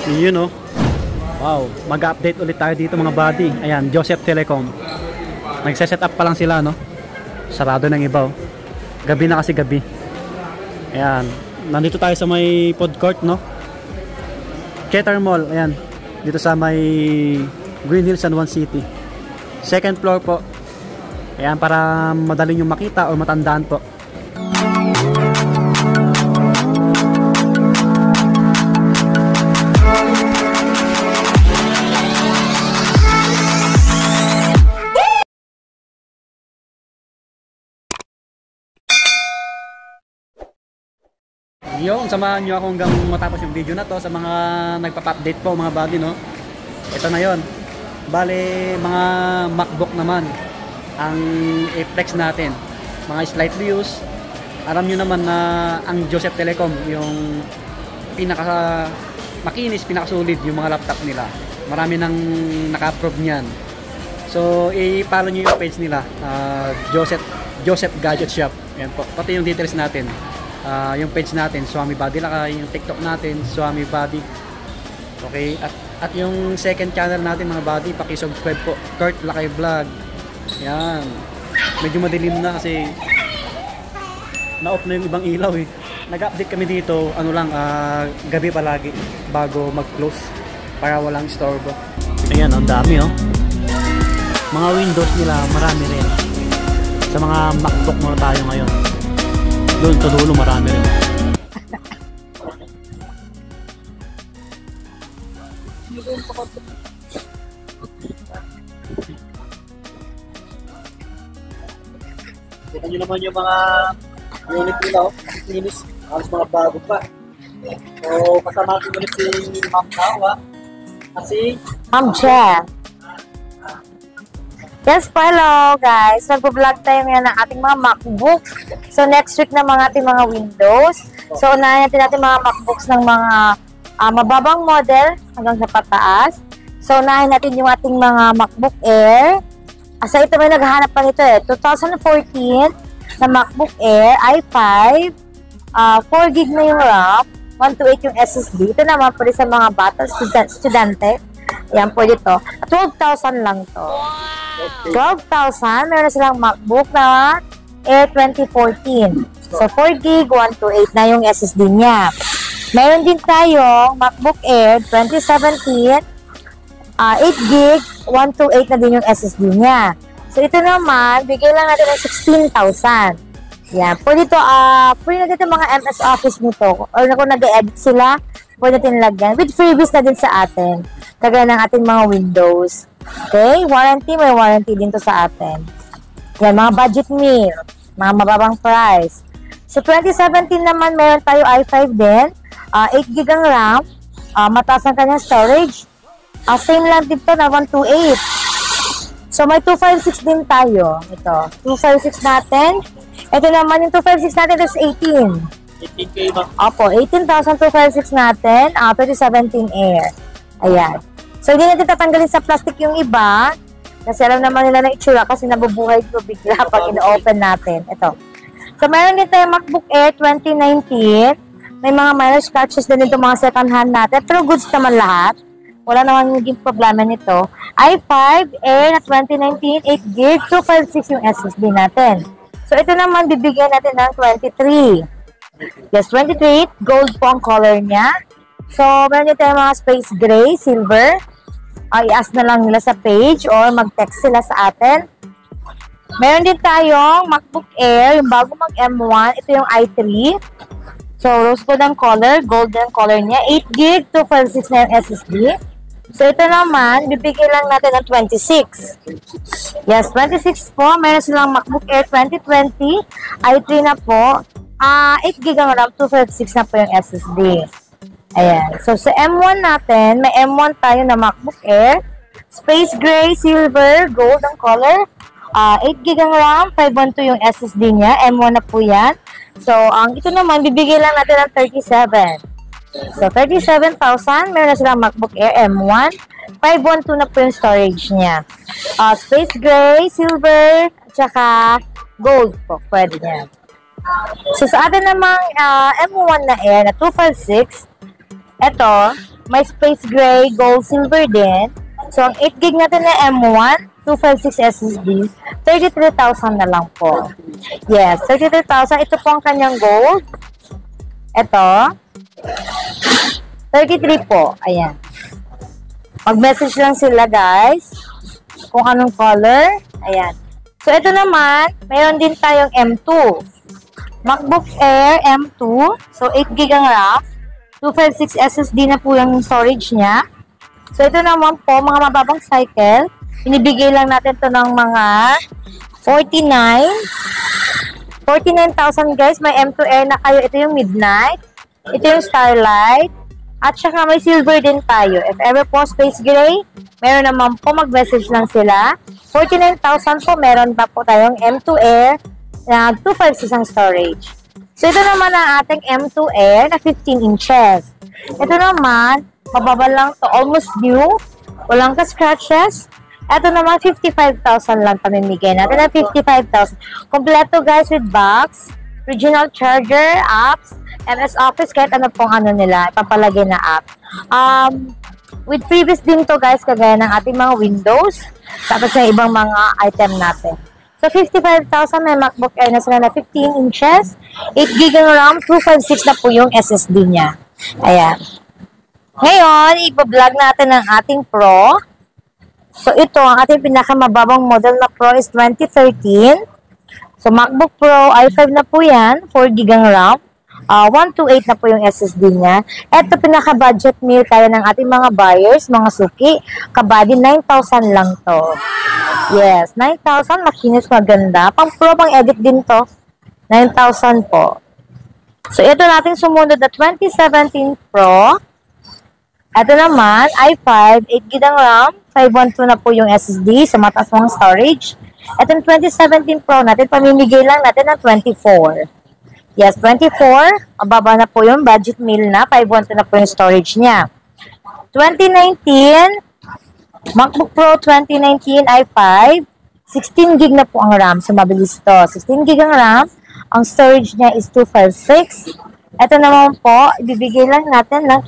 Yun, oh. Wow, mag-update ulit tayo dito mga buddy. Ayan, Joseph Telecom. Nagse-set up pa lang sila, no? Sarado ng iba, oh. Gabi na kasi gabi. Ayan, nandito tayo sa may food court, no? Keter Mall, ayan. Dito sa may Green Hills, San Juan City. Second floor po. Ayan, para madali nyo makita o matandaan po. Yung, samahan nyo ako hanggang matapos yung video na to sa mga nagpapa-update po mga buddy, no? Ito na yon. Bale, mga MacBook naman ang i-flex natin. Mga slight views. Alam nyo naman na ang Joseph Telecom, yung pinaka makinis, pinakasulit yung mga laptop nila. Marami nang naka-approve niyan. So, i-follow nyo yung page nila, Joseph Gadget Shop. Yan po. Pati yung details natin. Yung page natin, Swami Body Lakay, yung TikTok natin, Swami Body. Okay, at yung second channel natin mga buddy, paki-subscribe po, Kurt Lakay Vlog. Yan. Medyo madilim na kasi na-off na yung ibang ilaw eh. Nag-update kami dito, ano lang, gabi palagi bago mag-close para walang istorbo. Ayan, ang dami, oh. Mga Windows nila, marami rin. Sa mga MacBook muna tayo ngayon. Doon sa dulo marami rin. Kita nyo naman yung mga unit nila, oh. Finish. Halos mga bago pa. So, kasama ko ulit si Ma'am Kawa. Kasi Ma'am Jeff. Yes, hello guys. Mag-vlog tayo ngayon ng ating mga MacBook. So, next week na mga ating mga Windows. So, unahin natin mga MacBooks ng mga mababang model hanggang sa pataas. So, unahin natin yung ating mga MacBook Air. Asa ito may naghahanap pa nito eh. 2014 na MacBook Air i5. 4GB na yung RAM. 128 yung SSD. Ito naman pwede sa mga bata, estudyante. Yan, pwede to. 12,000 lang to. 12,000. Meron na silang MacBook na Air 2014. So, 4GB, 128 na yung SSD niya. Meron din tayong MacBook Air 2017. 8GB, 128 na din yung SSD niya. So, ito naman, bigay lang natin ng 16,000. Yan. Pwede ito, pwede natin mga MS Office nito. Or kung nag-edit sila, pwede natin lagyan. With freebies na din sa atin. Kagaya ng ating mga Windows. Okay? Warranty, may warranty din to sa atin. Yan, mga budget meal. Mga mababang price. So, 2017 naman, meron tayo i5 din. 8GB ang RAM. Mataas ang kanyang storage. Same lang dito na 128. So, may 256 din tayo. Ito. 256 natin. Ito naman yung 256 natin is 18. 18K ba? Opo, 18,256 natin. 2017 Air. Ayan. So, hindi natin tatanggalin sa plastic yung iba. Kasi alam naman nila ng itsura kasi nabubuhay ito bigla pag ina-open natin. Ito. So, meron din tayo MacBook Air 2019. May mga minor scratches din dito mga second hand natin. Pero goods naman lahat. Wala naman naging problema nito. i5 Air na 2019, 8GB, 256 yung SSD natin. So, ito naman bibigyan natin ng 23. Yes, 23. Gold po ang color niya. So, meron din tayo mga space gray, silver. I-ask na lang nila sa page or mag-text sila sa atin. Meron din tayong MacBook Air, yung bago mag-M1. Ito yung i3. So, rose gold ang color, golden color niya. 8GB, 256 na yung SSD. So, ito naman, bibigyan lang natin ng 26. Yes, 26 po. Meron silang MacBook Air 2020. i3 na po. 8GB ang RAM, 256 na po yung SSD. Ayan. So, sa M1 natin, may M1 tayo na MacBook Air. Space gray, silver, gold ang color. 8GB ang RAM, 512 yung SSD niya. M1 na po yan. So, ito naman, bibigyan lang natin ng 37. So, 37,000. Meron na silang MacBook Air M1. 512 na po yung storage niya. Space gray, silver, at saka gold po. Pwede niya. So, sa atin namang M1 na Air na 256, ito, may space gray, gold, silver din. So, ang 8 gig natin na M1, 256 SSD, 33,000 na lang po. Yes, 33,000. Ito po ang kanyang gold. Ito. 33 po. Ayan. Mag-message lang sila, guys. Kung anong color. Ayan. So, ito naman, mayroon din tayong M2. MacBook Air M2. So, 8 gig ang RAM. 256 SSD na po yung storage niya. So, ito naman po, mga mababang cycle. Inibigay lang natin to ng mga 49,000 guys. May M2 Air na kayo. Ito yung Midnight. Ito yung Starlight. At saka may silver din tayo. If ever po space gray, meron naman po, mag-message lang sila. 49,000 po, meron pa po tayong M2 Air na 256 ang storage. So, ito naman ang ating M2 Air na 15 inches. Ito naman, mababa lang to, almost new. Walang ka-scratches. Ito naman, 55,000 lang pamimigay natin na 55,000. Kompleto guys with box, original charger, apps, MS Office, kahit ano pong ano nila, ipapalagay na app. With freebies din to guys, kagaya ng ating mga Windows, tapos sa ibang mga item natin. So, 55,000 may MacBook Air na sila na 15 inches, 8 GB ang RAM, 256 na po yung SSD niya. Ayan. Ngayon, ipa-vlog natin ang ating Pro. So, ito, ang ating pinakamababang model na Pro is 2013. So, MacBook Pro i5 na po yan, 4 GB ang RAM. 128 na po yung SSD niya. Ito, pinaka-budget meal kaya ng ating mga buyers, mga suki. Kabady, 9,000 lang to. Yes, 9,000, makinis, maganda. Pang Pro, pang edit din to. 9,000 po. So, ito natin sumunod na 2017 Pro. Ito naman, i5, 8 GB ang RAM, 512 na po yung SSD, so mataas mo ang storage. Ito yung 2017 Pro natin, pamimigay lang natin ng 24. Yes, 24, mababa na po yung budget meal na, 512 na po yung storage niya. 2019, MacBook Pro 2019 i5, 16 GB na po ang RAM, so mabilis to. 16 GB ang RAM, ang storage niya is 256. Ito naman po, ibibigay lang natin ng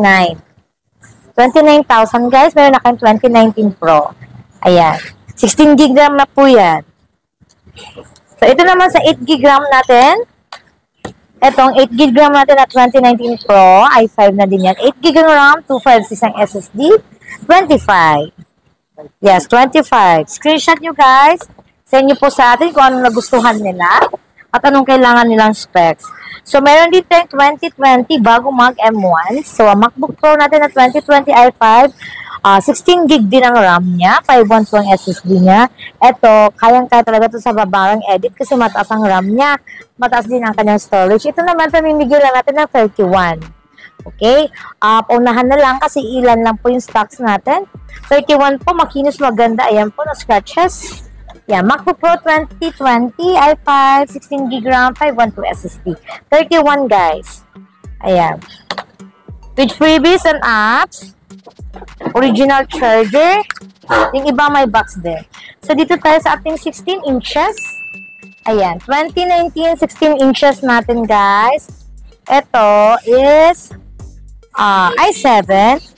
29,000 guys, meron na kayong 2019 Pro. Ayan. 16 GB RAM na po yan. So, ito naman sa 8 GB RAM natin. Itong 8 GB RAM natin na 2019 Pro, i5 na din yan. 8 GB RAM, 256 ang SSD, 25. Yes, 25. Screenshot nyo guys. Send nyo po sa atin kung anong nagustuhan nila at anong kailangan nilang specs. So, meron din tayong 2020 bago mag M1. So, ang MacBook Pro natin na 2020 i5, 16 GB din ang RAM niya, 512 ang SSD niya. Ito, kayang-kaya talaga ito sa babarang edit kasi mataas ang RAM niya. Mataas din ang kanyang storage. Ito naman, pamimigay lang natin ng 31. Okay? Paunahan na lang kasi ilan lang po yung stocks natin. 31 po, makinis, maganda. Ayan po, no scratches. Yeah, MacBook Pro 2020, i5, 16 GB RAM, 512 SSD. 31 guys. Ayan. With freebies and apps, original charger, yung iba may box din. So, dito tayo sa ating 16 inches. Ayan, 2019, 16 inches natin guys. Ito is i7.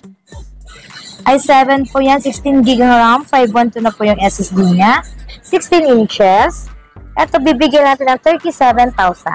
i7 po yan, 16 GB RAM, 512 na po yung SSD niya. 16 inches. Ito, bibigyan natin ng 37,000.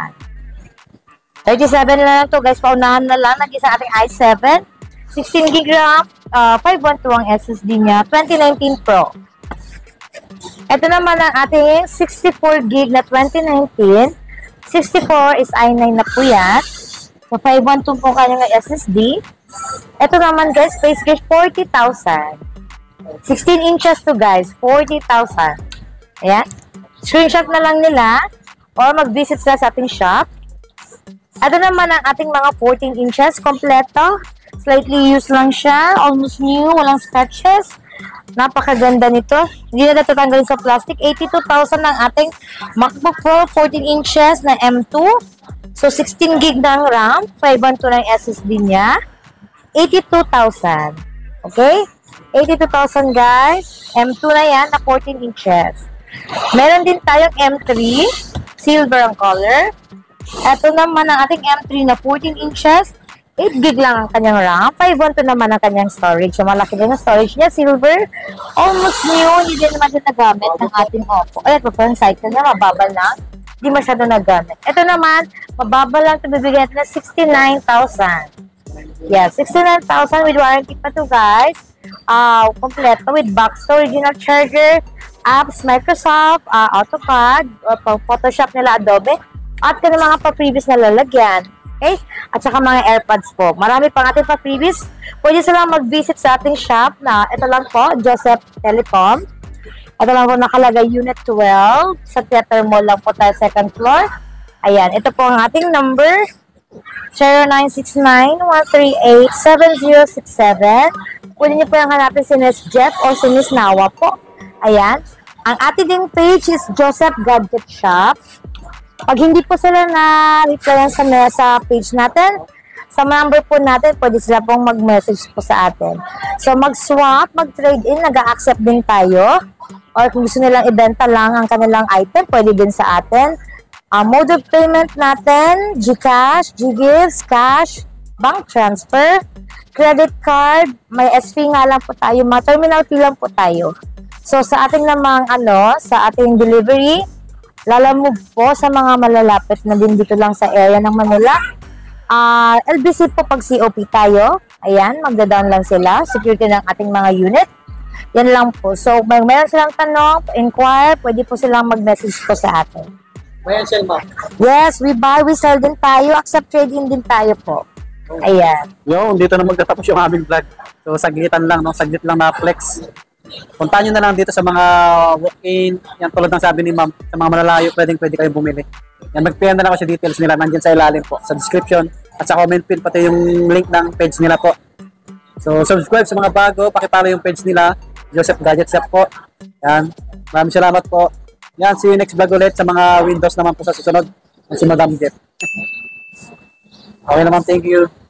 37 na lang to guys. Paunahan na lang. Nag-isa ating i7. 16 GB RAM. 512 ang SSD niya. 2019 Pro. Ito naman ang ating 64 GB na 2019. 64 is i9 na po yan. So, 512 po kanyang SSD. Ito naman guys, space gauge 40,000. 16 inches to guys. 40,000. Ayan. Screenshot na lang nila or mag-visit sila sa ating shop. Ito naman ang ating mga 14 inches. Kompleto. Slightly used lang siya. Almost new. Walang scratches. Napakaganda nito. Hindi na natatanggalin sa plastic. 82,000 ang ating MacBook Pro 14 inches na M2. So, 16 GB ng RAM. 512 ng SSD niya. 82,000. Okay? 82,000 guys. M2 na yan na 14 inches. Meron din tayong M3, silver ang color. Ito naman ang ating M3 na 14 inches, 8 gig lang ang kanyang RAM. 512 naman ang kanyang storage. So, malaki din ang storage niya. Silver. Almost new. Hindi din naman din nagamit ng ating Oppo. Ay, ito po yung cycle niya. Mababal na. Hindi masyado nagamit. Ito naman, mababal lang. Ito bibigyan natin ng 69,000. Yeah, 69,000 with warranty pa to guys. Kompleto with box original charger, apps, Microsoft, AutoCAD, Photoshop nila, Adobe, at kung mga pa-previous na lalagyan. Okay? At saka mga AirPods po. Marami pang ating pa-previous. Pwede silang mag-visit sa ating shop na ito lang po, Joseph Telecom. Ito lang po nakalagay Unit 12. Sa Theater Mall lang po tayo, second floor. Ayan, ito po ang ating number. 0969-138-7067. Pwede niyo po yung hanapin si Miss Jeff o si Miss Nawa po. Ayan. Ang ating ding page is Joseph Gadget Shop. Pag hindi po sila na-replyan sa page natin, sa number po natin, pwede sila pong mag-message po sa atin. So, mag-swap, mag-trade-in, nag-a-accept din tayo. Or kung gusto nilang ibenta lang ang kanilang item, pwede din sa atin. Mode of payment natin, GCash, GGives, cash, bank transfer, credit card, may SV nga lang po tayo, terminal fee lang po tayo. So, sa ating namang, sa ating delivery, lalamove po sa mga malalapit na din dito lang sa area ng Manila. LBC po pag COP tayo. Ayan, magda-down lang sila. Security ng ating mga unit. Yan lang po. So, mayroon silang tanong, inquire, pwede po silang mag-message po sa atin. May sell mo? Yes, we buy, we sell din tayo. Accept trade-in din tayo po. Ayan. Yo, dito na magtatapos yung aming vlog. So, saglitan lang, no? Saglit lang na flex. Puntahan nyo na lang dito sa mga walk-in. Yan, tulad ng sabi ni ma'am, sa mga malalayo, pwede kayo bumili. Yan, mag-PM na lang ako sa details nila. Nandyan sa ilalim po, sa description. At sa comment pin, pati yung link ng page nila po. So, subscribe sa mga bago. Pakipalo yung page nila. Joseph Gadget Shop po. Yan. Maraming salamat po. Yan, see you next vlog ulit sa mga Windows naman po sa susunod. Si Madam Jeff. Okay naman, thank you.